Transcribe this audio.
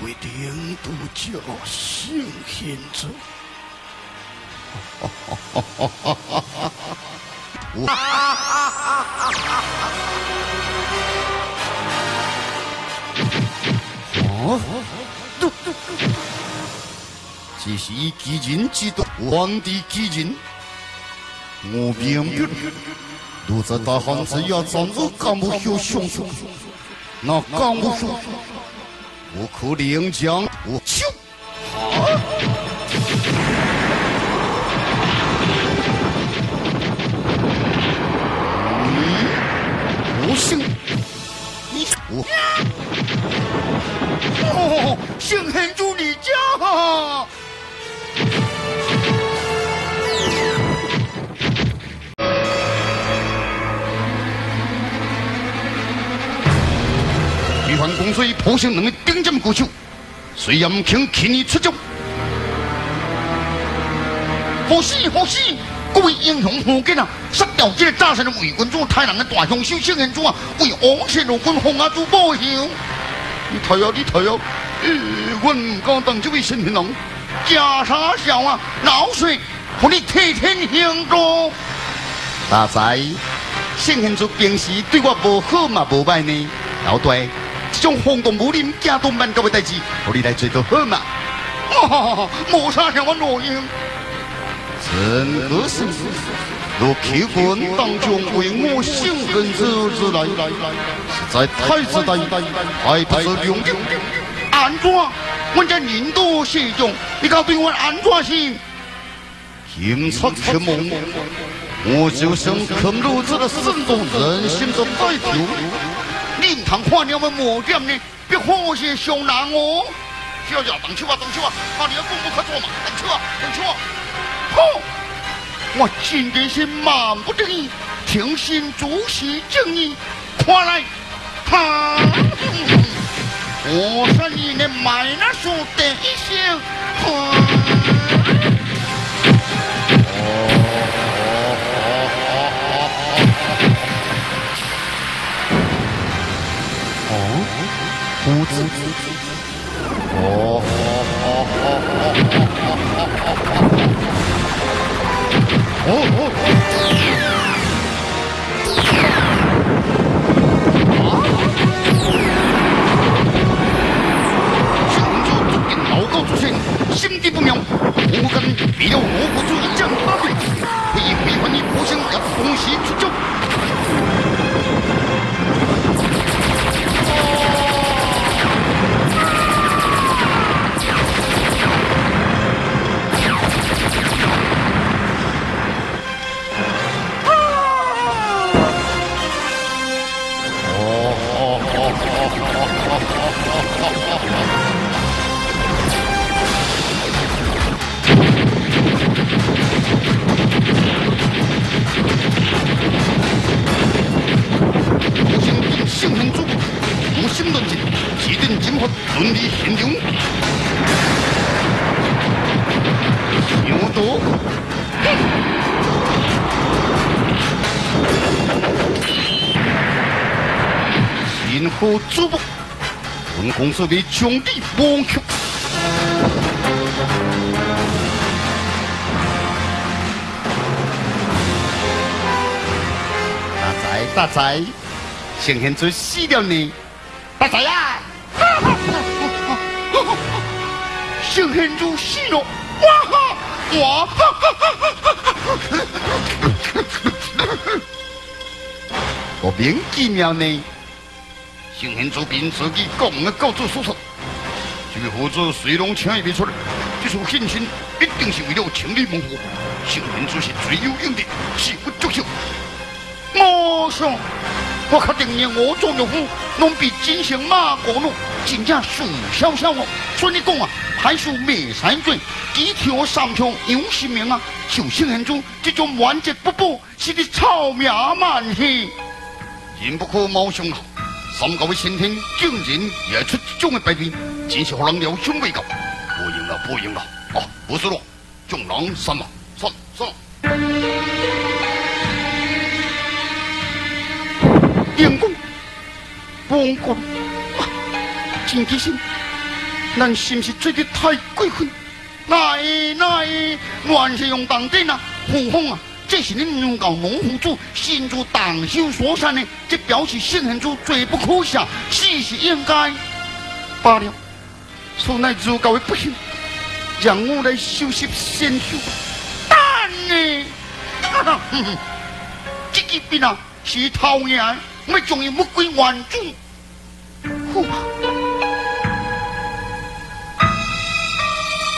位领导叫圣贤者。这是以其人之道，还治其人。我明白，如在大汉之夜站入干部后相处，那干部后，我可领将我救。不信，你我。哦，圣贤主你家。徐桓公虽破城能力顶尖高手，虽然唔肯轻易出招。好死好死！各位英雄好劲啊！杀掉这个诈神的伪君主，太难的大雄秀圣贤主啊！为王神罗君洪阿祖报仇。你睇啊，你睇啊！我唔敢当这位圣贤人，假傻笑啊！老水，和你替天行道。大仔，圣贤主平时对我无好嘛，无歹呢。老对，这种轰动武林、惊动万教的代志，和你来做就好嘛。无啥像我罗英。真可惜，若欺君当中为我圣贤之之来，实在太自大，太不是良机。安怎？我这人多势众，你搞对我安怎行？金策之梦，我就想看如此的神动人心的代表。令堂看了们莫点呢，别好些上难哦。小姐，等球啊，等球啊，把你的功夫可做嘛，等球啊，等球啊。好，我今天是万不得已，听信主席正义，快来，哈！我是你的买那书第一声，胡子，老高出现，心地不妙，我敢比了我国主一将八队，会违反你国相要东西出招。圣贤主，无心论尽，指定金法伦理贤良。有多，任何主簿，本公司为兄弟帮助。大仔。圣贤主死了呢，大仔呀！圣贤主死了，哇！我明记妙呢，圣贤主凭自己讲的告知事实，最后这水龙请也别出来，这种献身一定是为了清理猛火。圣贤主是最有用的，是不作秀。我想。我确定你我做岳父，拢比金星马过路，真正输笑笑哦。所以你讲啊，还是未三罪，几条三条有性命啊！就圣贤主这种顽疾不保，是你草命万喜。人不可貌相啊！三个位先天竟然也出这种的败笔，真是让人料想未到。不赢了，不赢了！啊，不是咯，众人散了，散了。阳光，光光，真开心！ 咱是不是做得太过分？那乱是用当真啊！虎风啊，这是恁诬告农夫主身主党修所产的，这表示圣贤主罪不可赦，死是应该。罢了，所乃如告的不幸，让我来收拾先手。但呢，这个兵啊是头赢，我将伊物归原主。